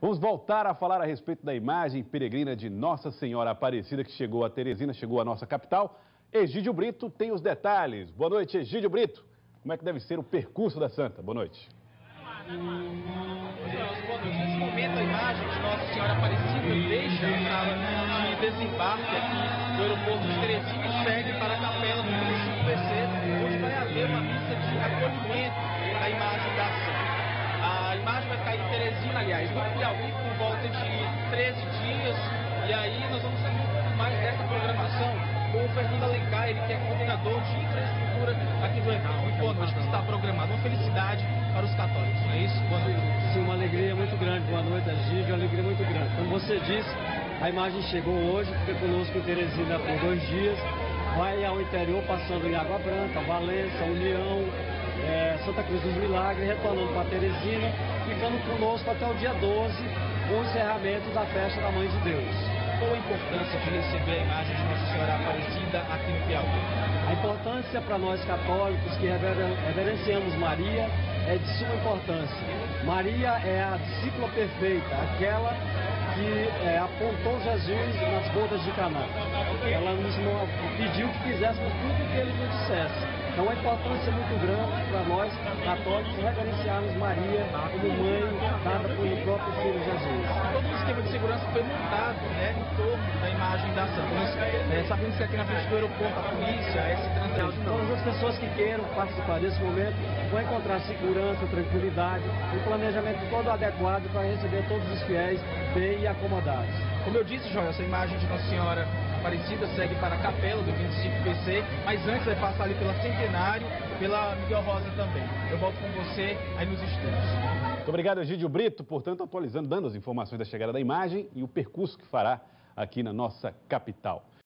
Vamos voltar a falar a respeito da imagem peregrina de Nossa Senhora Aparecida que chegou a Teresina, chegou à nossa capital. Egídio Brito tem os detalhes. Boa noite, Egídio Brito. Como é que deve ser o percurso da Santa? Boa noite. Nesse momento, a imagem de Nossa Senhora Aparecida deixa a sala de desembarque aqui do aeroporto de Teresina e segue para a capela do município PC, onde vai haver uma missa de acolhimento da imagem da Santa. A imagem vai ficar em Teresina, aliás, no Piauí, por volta de 13 dias. E aí nós vamos saber um pouco mais dessa programação com o Fernando Alencar, ele que é coordenador de infraestrutura aqui do Enal. Muito boa noite, que está programado. Uma felicidade para os católicos, não é isso? Boa noite. Sim, uma alegria muito grande. Boa noite, Egídio, uma alegria muito grande. Como você disse, a imagem chegou hoje, fica conosco em Teresina por 2 dias, vai ao interior, passando em Água Branca, Valença, União, Santa Cruz dos Milagres, retornando para Teresina, ficando conosco até o dia 12, com o encerramento da festa da Mãe de Deus. Qual a importância de receber a imagem de Nossa Senhora Aparecida aqui no Piauí? A importância para nós católicos que reverenciamos Maria é de suma importância. Maria é a discípula perfeita, aquela que apontou Jesus nas bodas de Caná. Ela nos pediu que fizéssemos tudo o que ele nos dissesse. Então, a importância é muito grande para nós, católicos, reverenciarmos Maria como mãe dada pelo próprio Filho Jesus. Todo o esquema de segurança foi montado em torno da imagem da Santa. Sabemos que aqui na frente do aeroporto, a polícia, a S39... Todas as pessoas que queiram participar desse momento vão encontrar segurança, tranquilidade e planejamento todo adequado para receber todos os fiéis bem e acomodados. Como eu disse, João, essa imagem de Nossa Senhora Aparecida segue para a capela do município PC, mas antes vai passar ali pela Centenário, pela Miguel Rosa também. Eu volto com você aí nos estúdios. Muito obrigado, Egídio Brito, portanto, atualizando, dando as informações da chegada da imagem e o percurso que fará aqui na nossa capital.